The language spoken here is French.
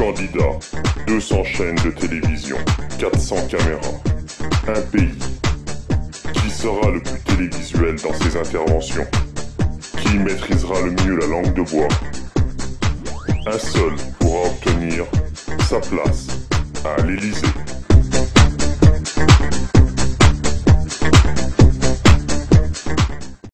candidats, 200 chaînes de télévision, 400 caméras. Un pays. Qui sera le plus télévisuel dans ses interventions? Qui maîtrisera le mieux la langue de bois? Un seul pourra obtenir sa place à l'Élysée.